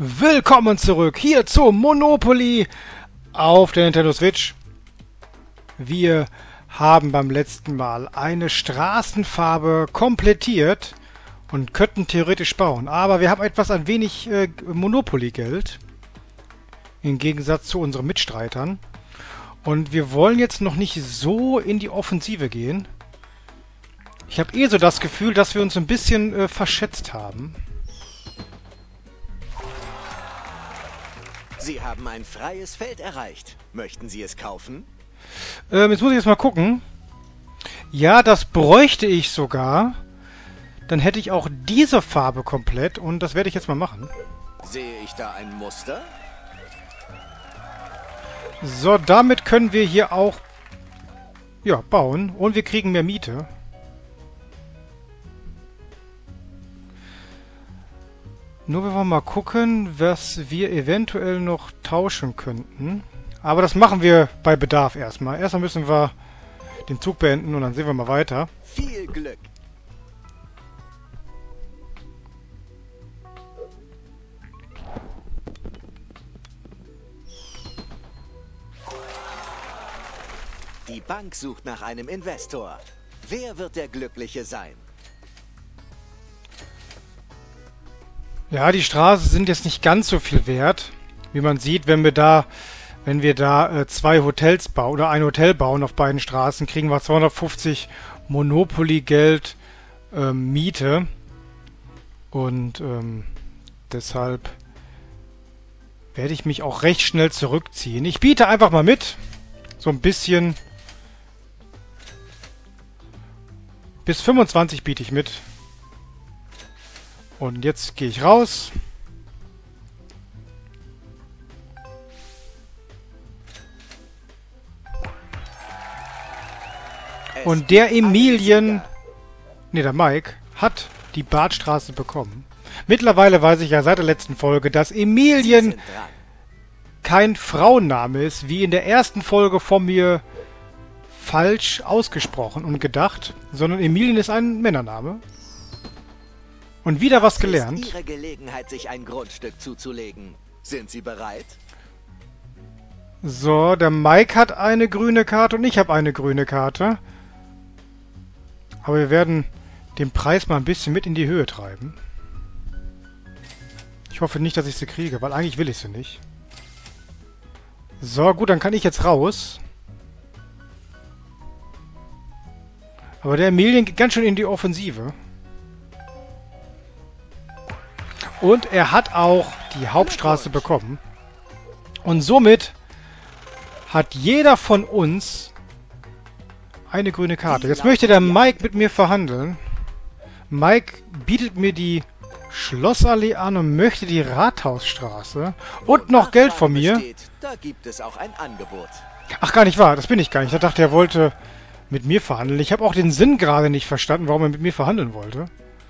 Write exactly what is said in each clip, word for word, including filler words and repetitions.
Willkommen zurück hier zu Monopoly auf der Nintendo Switch. Wir haben beim letzten Mal eine Straßenfarbe komplettiert und könnten theoretisch bauen. Aber wir haben etwas ein wenig äh, Monopoly-Geld im Gegensatz zu unseren Mitstreitern. Und wir wollen jetzt noch nicht so in die Offensive gehen. Ich habe eh so das Gefühl, dass wir uns ein bisschen äh, verschätzt haben. Sie haben ein freies Feld erreicht. Möchten Sie es kaufen? Ähm, jetzt muss ich jetzt mal gucken. Ja, das bräuchte ich sogar. Dann hätte ich auch diese Farbe komplett und das werde ich jetzt mal machen. Sehe ich da ein Muster? So, damit können wir hier auch ja, bauen und wir kriegen mehr Miete. Nur wenn wir mal gucken, was wir eventuell noch tauschen könnten. Aber das machen wir bei Bedarf erstmal. Erstmal müssen wir den Zug beenden und dann sehen wir mal weiter. Viel Glück! Die Bank sucht nach einem Investor. Wer wird der Glückliche sein? Ja, die Straßen sind jetzt nicht ganz so viel wert. Wie man sieht, wenn wir da, wenn wir da äh, zwei Hotels bauen oder ein Hotel bauen auf beiden Straßen, kriegen wir zweihundertfünfzig Monopoly-Geld äh, Miete. Und ähm, deshalb werde ich mich auch recht schnell zurückziehen. Ich biete einfach mal mit. So ein bisschen. Bis fünfundzwanzig biete ich mit. Und jetzt gehe ich raus. Und der Emilien, ne, der Mike, hat die Badstraße bekommen. Mittlerweile weiß ich ja seit der letzten Folge, dass Emilien kein Frauenname ist, wie in der ersten Folge von mir falsch ausgesprochen und gedacht, sondern Emilien ist ein Männername. Und wieder was gelernt. Es ist Ihre Gelegenheit, sich ein Grundstück zuzulegen. Sind Sie bereit? So, der Mike hat eine grüne Karte und ich habe eine grüne Karte. Aber wir werden den Preis mal ein bisschen mit in die Höhe treiben. Ich hoffe nicht, dass ich sie kriege, weil eigentlich will ich sie nicht. So, gut, dann kann ich jetzt raus. Aber der Emilien geht ganz schön in die Offensive. Und er hat auch die Hauptstraße bekommen. Und somit hat jeder von uns eine grüne Karte. Jetzt möchte der Mike mit mir verhandeln. Mike bietet mir die Schlossallee an und möchte die Rathausstraße. Und noch Geld von mir. Da gibt es auch ein Angebot. Ach, gar nicht wahr. Das bin ich gar nicht. Ich dachte, er wollte mit mir verhandeln. Ich habe auch den Sinn gerade nicht verstanden, warum er mit mir verhandeln wollte.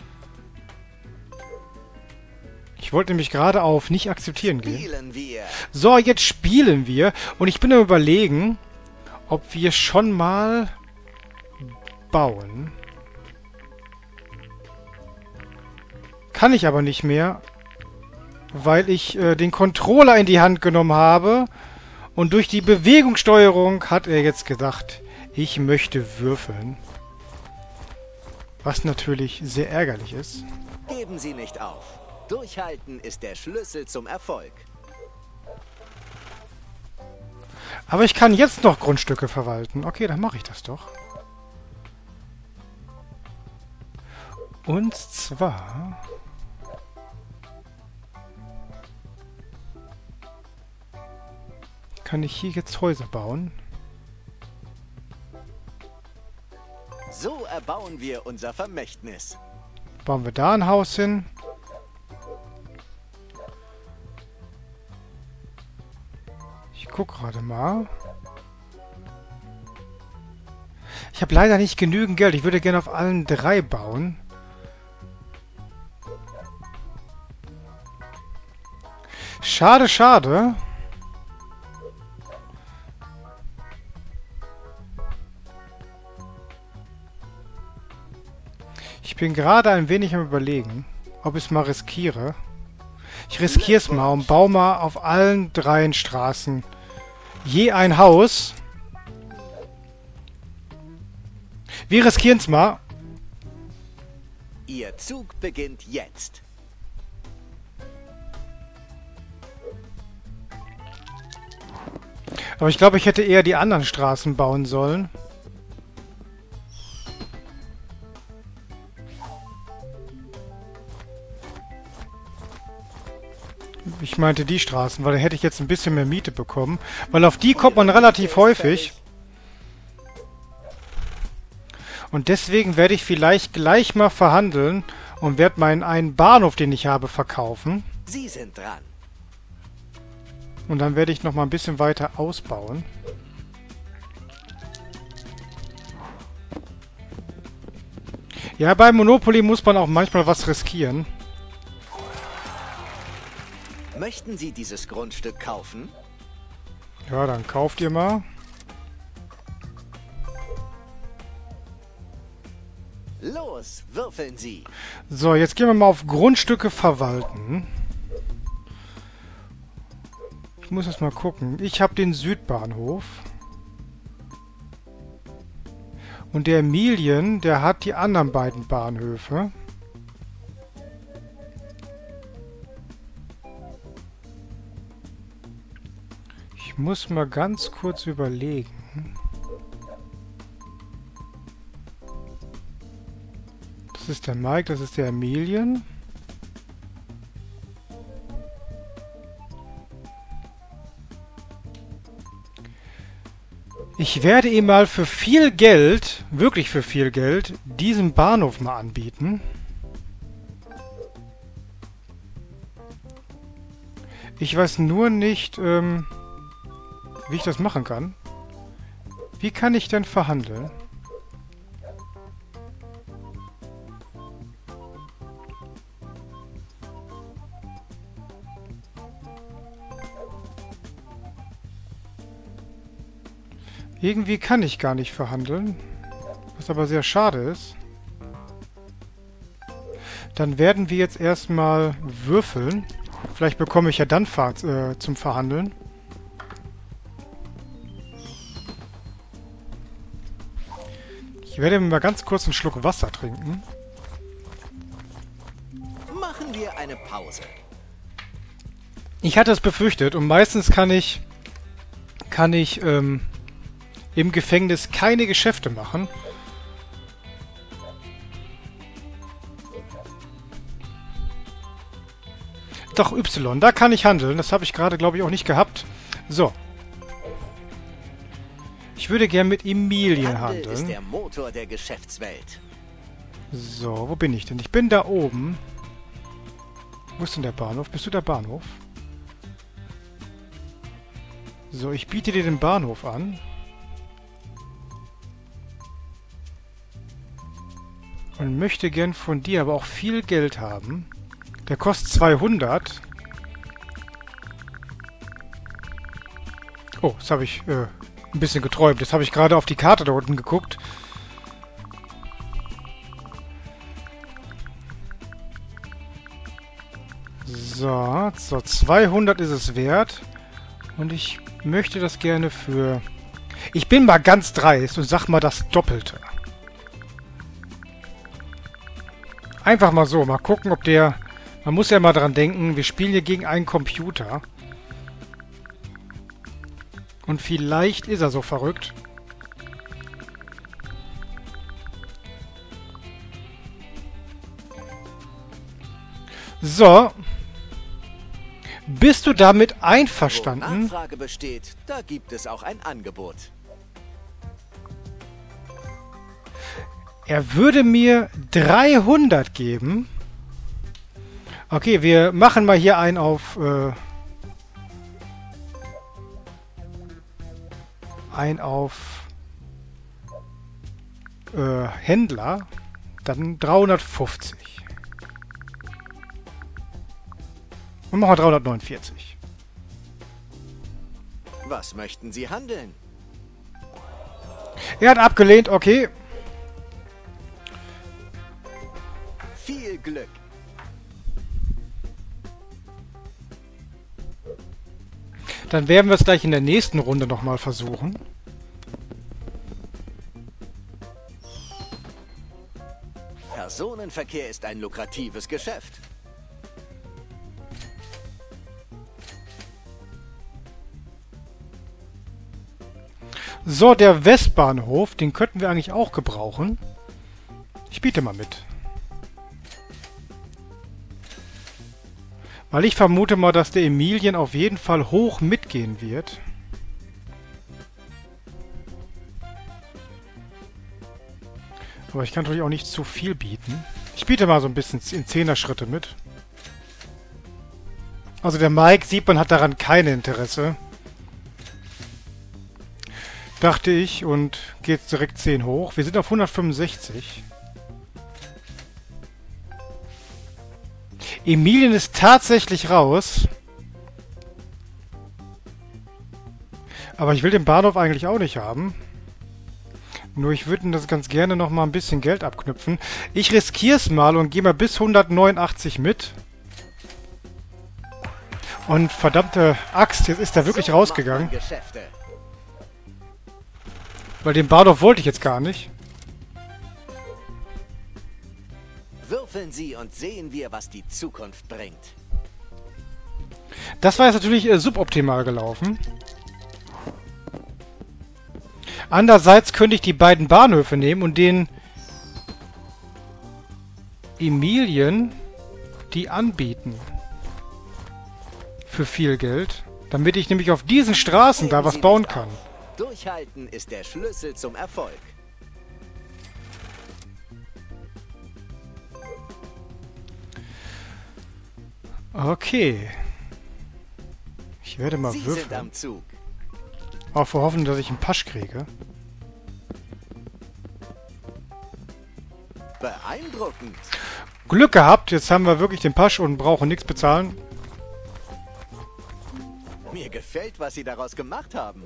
Ich wollte nämlich gerade auf nicht akzeptieren gehen. So, jetzt spielen wir. Und ich bin am Überlegen, ob wir schon mal bauen. Kann ich aber nicht mehr, weil ich äh, den Controller in die Hand genommen habe. Und durch die Bewegungssteuerung hat er jetzt gedacht, ich möchte würfeln. Was natürlich sehr ärgerlich ist. Geben Sie nicht auf. Durchhalten ist der Schlüssel zum Erfolg. Aber ich kann jetzt noch Grundstücke verwalten. Okay, dann mache ich das doch. Und zwar kann ich hier jetzt Häuser bauen. So erbauen wir unser Vermächtnis. Bauen wir da ein Haus hin. Ich gucke gerade mal. Ich habe leider nicht genügend Geld. Ich würde gerne auf allen drei bauen. Schade, schade. Ich bin gerade ein wenig am Überlegen, ob ich es mal riskiere. Ich riskiere es mal und baue mal auf allen dreien Straßen je ein Haus. Wir riskieren es mal. Ihr Zug beginnt jetzt. Aber ich glaube, ich hätte eher die anderen Straßen bauen sollen. Ich meinte die Straßen, weil da hätte ich jetzt ein bisschen mehr Miete bekommen. Weil auf die kommt man relativ häufig. Und deswegen werde ich vielleicht gleich mal verhandeln und werde meinen einen Bahnhof, den ich habe, verkaufen. Sie sind dran. Und dann werde ich noch mal ein bisschen weiter ausbauen. Ja, bei Monopoly muss man auch manchmal was riskieren. Möchten Sie dieses Grundstück kaufen? Ja, dann kauft ihr mal. Los, würfeln Sie. So, jetzt gehen wir mal auf Grundstücke verwalten. Ich muss erst mal gucken. Ich habe den Südbahnhof. Und der Emilien, der hat die anderen beiden Bahnhöfe. Ich muss mal ganz kurz überlegen. Das ist der Mike, das ist der Emilien. Ich werde ihm mal für viel Geld, wirklich für viel Geld, diesen Bahnhof mal anbieten. Ich weiß nur nicht, ähm, wie ich das machen kann. Wie kann ich denn verhandeln? Irgendwie kann ich gar nicht verhandeln, was aber sehr schade ist. Dann werden wir jetzt erstmal würfeln. Vielleicht bekomme ich ja dann Fahrt, äh, zum Verhandeln. Ich werde mir mal ganz kurz einen Schluck Wasser trinken. Machen wir eine Pause. Ich hatte es befürchtet und meistens kann ich kann ich ähm, im Gefängnis keine Geschäfte machen. Doch, Y, da kann ich handeln. Das habe ich gerade, glaube ich, auch nicht gehabt. So. Ich würde gern mit Emilien Handel ist handeln. der Motor der Geschäftswelt. So, wo bin ich denn? Ich bin da oben. Wo ist denn der Bahnhof? Bist du der Bahnhof? So, ich biete dir den Bahnhof an. Und möchte gern von dir aber auch viel Geld haben. Der kostet zweihundert. Oh, das habe ich äh, ein bisschen geträumt. Jetzt habe ich gerade auf die Karte da unten geguckt. So, so, zweihundert ist es wert. Und ich möchte das gerne für... Ich bin mal ganz dreist und sag mal das Doppelte. Einfach mal so, mal gucken, ob der... Man muss ja mal dran denken, wir spielen hier gegen einen Computer. Und vielleicht ist er so verrückt. So. Bist du damit einverstanden? Wo Nachfrage besteht, da gibt es auch ein Angebot. Er würde mir dreihundert geben. Okay, wir machen mal hier einen auf... Äh, ein auf... Äh, Händler. Dann dreihundertfünfzig. Und machen wir dreihundertneunundvierzig. Was möchten Sie handeln? Er hat abgelehnt, okay. Viel Glück. Dann werden wir es gleich in der nächsten Runde nochmal versuchen. Personenverkehr ist ein lukratives Geschäft. So, der Westbahnhof, den könnten wir eigentlich auch gebrauchen. Ich biete mal mit. Weil ich vermute mal, dass der Emilien auf jeden Fall hoch mitgehen wird. Aber ich kann natürlich auch nicht zu viel bieten. Ich biete mal so ein bisschen in Zehner-Schritte mit. Also der Mike, sieht man, hat daran kein Interesse. Dachte ich, und geht direkt zehn hoch. Wir sind auf hundertfünfundsechzig. Emilien ist tatsächlich raus. Aber ich will den Bahnhof eigentlich auch nicht haben. Nur ich würde das ganz gerne noch mal ein bisschen Geld abknüpfen. Ich riskiere es mal und gehe mal bis hundertneunundachtzig mit. Und verdammte Axt, jetzt ist er wirklich rausgegangen. Weil den Bahnhof wollte ich jetzt gar nicht. Würfeln Sie und sehen wir, was die Zukunft bringt. Das war jetzt natürlich äh, suboptimal gelaufen. Andererseits könnte ich die beiden Bahnhöfe nehmen und den Emilien die anbieten. Für viel Geld. Damit ich nämlich auf diesen Straßen da was bauen kann. Durchhalten ist der Schlüssel zum Erfolg. Okay. Ich werde mal Sie würfeln. sind am Zug. Auch wir hoffen, dass ich einen Pasch kriege. Beeindruckend. Glück gehabt, jetzt haben wir wirklich den Pasch und brauchen nichts bezahlen. Mir gefällt, was Sie daraus gemacht haben.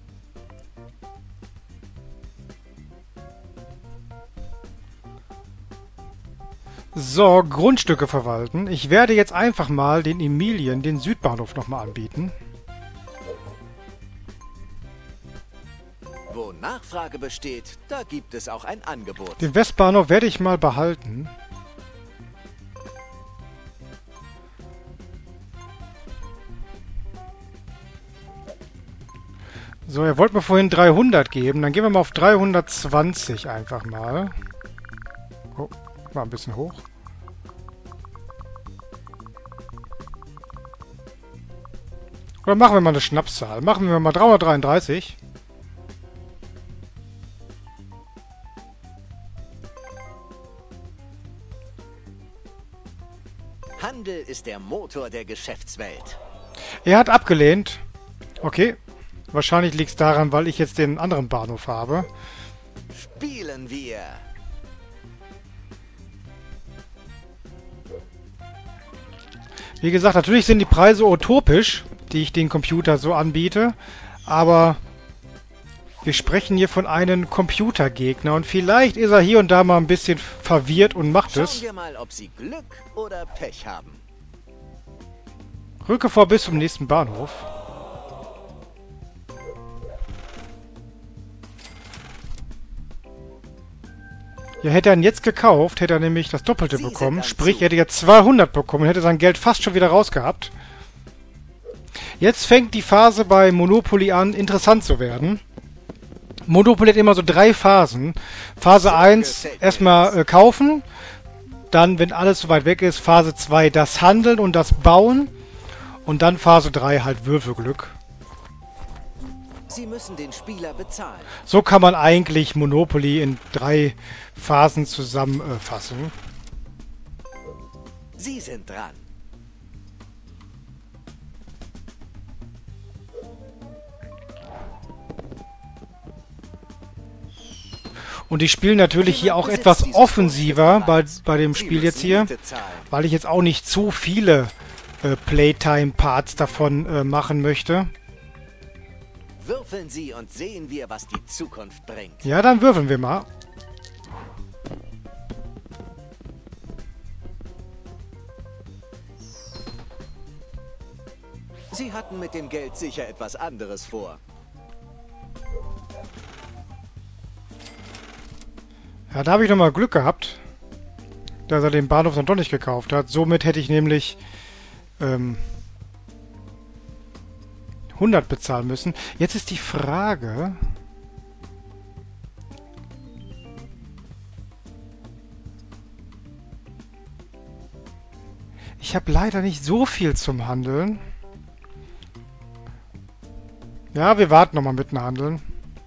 So, Grundstücke verwalten. Ich werde jetzt einfach mal den Emilien, den Südbahnhof nochmal anbieten. Wo Nachfrage besteht, da gibt es auch ein Angebot. Den Westbahnhof werde ich mal behalten. So, er wollte mir vorhin dreihundert geben. Dann gehen wir mal auf dreihundertzwanzig einfach mal. Oh, mal ein bisschen hoch. Oder machen wir mal eine Schnapszahl. Machen wir mal dreihundertdreiunddreißig. Handel ist der Motor der Geschäftswelt. Er hat abgelehnt. Okay. Wahrscheinlich liegt es daran, weil ich jetzt den anderen Bahnhof habe. Spielen wir. Wie gesagt, natürlich sind die Preise utopisch, die ich den Computer so anbiete. Aber wir sprechen hier von einem Computergegner. Und vielleicht ist er hier und da mal ein bisschen verwirrt und macht es. Schauen wir mal, ob Sie Glück oder Pech haben. Rücke vor bis zum nächsten Bahnhof. Ja, hätte er ihn jetzt gekauft, hätte er nämlich das Doppelte Sie bekommen. sind Sprich, Zug. er hätte jetzt zweihundert bekommen und hätte sein Geld fast schon wieder rausgehabt. Jetzt fängt die Phase bei Monopoly an, interessant zu werden. Monopoly hat immer so drei Phasen. Phase So eins, gefällt mir erstmal das. äh, kaufen. Dann, wenn alles so weit weg ist, Phase zwei, das Handeln und das Bauen. Und dann Phase drei, halt Würfelglück. Sie müssen den Spieler bezahlen. So kann man eigentlich Monopoly in drei Phasen zusammenfassen. Sie sind dran. Und ich spiele natürlich hier auch etwas offensiver bei, bei dem Spiel jetzt hier, weil ich jetzt auch nicht zu viele äh, Playtime-Parts davon äh, machen möchte. Würfeln Sie und sehen wir, was die Zukunft bringt. Ja, dann würfeln wir mal. Sie hatten mit dem Geld sicher etwas anderes vor. Ja, da habe ich nochmal Glück gehabt, dass er den Bahnhof dann doch nicht gekauft hat. Somit hätte ich nämlich ähm, hundert bezahlen müssen. Jetzt ist die Frage... Ich habe leider nicht so viel zum Handeln. Ja, wir warten nochmal mit dem Handeln.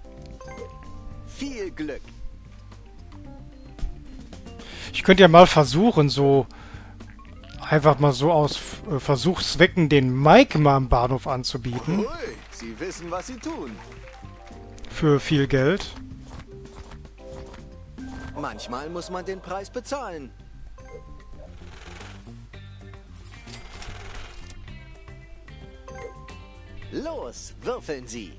Viel Glück. Ich könnte ja mal versuchen, so einfach mal so aus äh, Versuchszwecken den Mike mal am Bahnhof anzubieten. Ui, Sie wissen, was Sie tun. Für viel Geld. Manchmal muss man den Preis bezahlen. Los, würfeln Sie.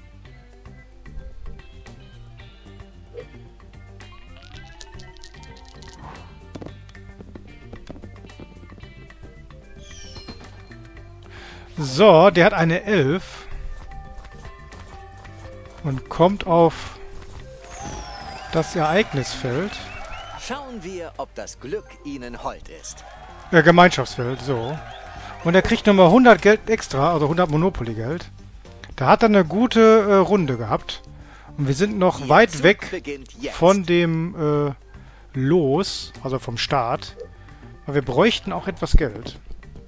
So, der hat eine elf. Und kommt auf das Ereignisfeld. Schauen wir, ob das Glück Ihnen hold ist. Ja, Gemeinschaftsfeld, so. Und er kriegt nochmal hundert Geld extra, also hundert Monopoly-Geld. Da hat er eine gute äh, Runde gehabt. Und wir sind noch Ihr weit Zug weg beginnt jetzt. von dem äh, Los, also vom Start. Aber wir bräuchten auch etwas Geld.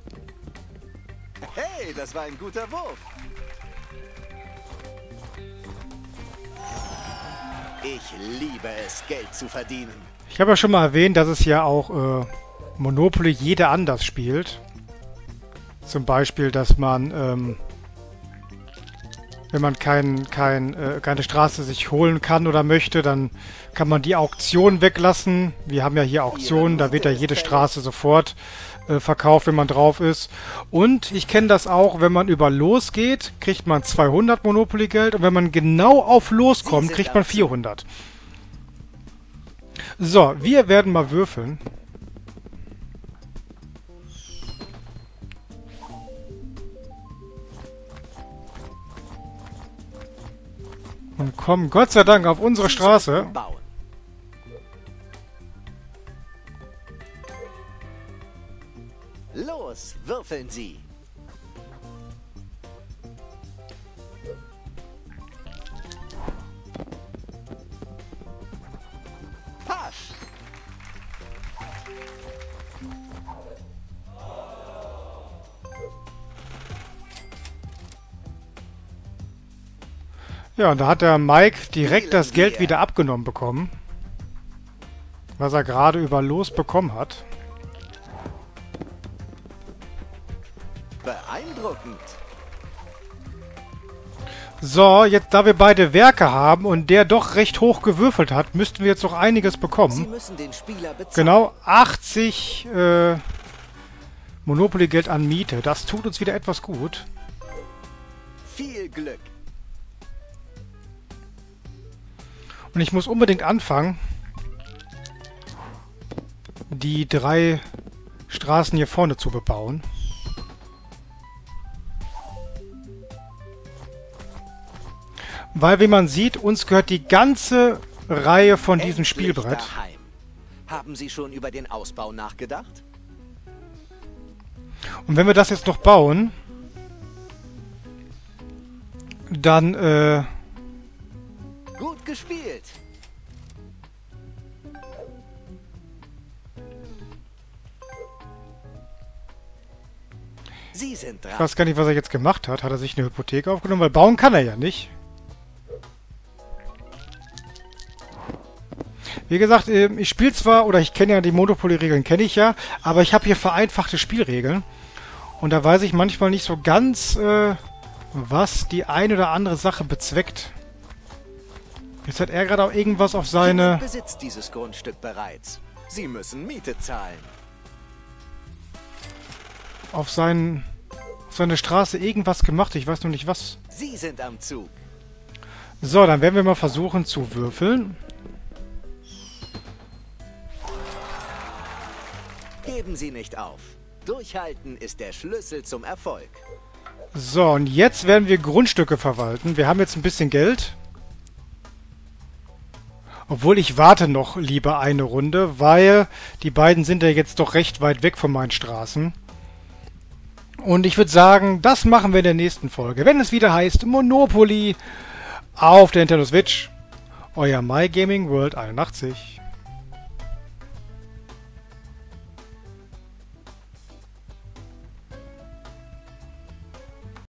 Hey, das war ein guter Wurf. Ich liebe es, Geld zu verdienen. Ich habe ja schon mal erwähnt, dass es ja auch äh, Monopoly jeder anders spielt. Zum Beispiel, dass man, ähm, wenn man kein, kein, äh, keine Straße sich holen kann oder möchte, dann kann man die Auktion weglassen. Wir haben ja hier Auktionen, da wird ja jede Straße sofort äh, verkauft, wenn man drauf ist. Und ich kenne das auch, wenn man über Los geht, kriegt man zweihundert Monopoly-Geld und wenn man genau auf Los kommt, kriegt man vierhundert. So, wir werden mal würfeln. Und kommen Gott sei Dank auf unsere Straße. Bauen. Los, würfeln Sie. Pasch. Ja, und da hat der Mike direkt das Geld wir. wieder abgenommen bekommen. Was er gerade über Los bekommen hat. Beeindruckend. So, jetzt da wir beide Werke haben und der doch recht hoch gewürfelt hat, müssten wir jetzt noch einiges Sie bekommen. müssen den Spieler bezahlen. Genau, achtzig äh, Monopoly-Geld an Miete. Das tut uns wieder etwas gut. Viel Glück. Und ich muss unbedingt anfangen, die drei Straßen hier vorne zu bebauen. Weil, wie man sieht, uns gehört die ganze Reihe von diesem Endlich Spielbrett. daheim. Haben Sie schon über den Ausbau nachgedacht? Und wenn wir das jetzt noch bauen, dann, äh... Gut gespielt. Sie sind Ich dran. weiß gar nicht, was er jetzt gemacht hat. Hat er sich eine Hypothek aufgenommen? Weil bauen kann er ja nicht. Wie gesagt, äh, ich spiele zwar, oder ich kenne ja die Monopoly-Regeln, kenne ich ja, aber ich habe hier vereinfachte Spielregeln. Und da weiß ich manchmal nicht so ganz, äh, was die eine oder andere Sache bezweckt. Jetzt hat er gerade auch irgendwas auf seine... Jemand besitzt dieses Grundstück bereits. Sie müssen Miete zahlen. auf seinen, auf seine Straße irgendwas gemacht. Ich weiß nur nicht was. Sie sind am Zug. So, dann werden wir mal versuchen zu würfeln. Geben Sie nicht auf. Durchhalten ist der Schlüssel zum Erfolg. So, und jetzt werden wir Grundstücke verwalten. Wir haben jetzt ein bisschen Geld. Obwohl, ich warte noch lieber eine Runde, weil die beiden sind ja jetzt doch recht weit weg von meinen Straßen. Und ich würde sagen, das machen wir in der nächsten Folge, wenn es wieder heißt Monopoly auf der Nintendo Switch. Euer MyGamingWorld einundachtzig.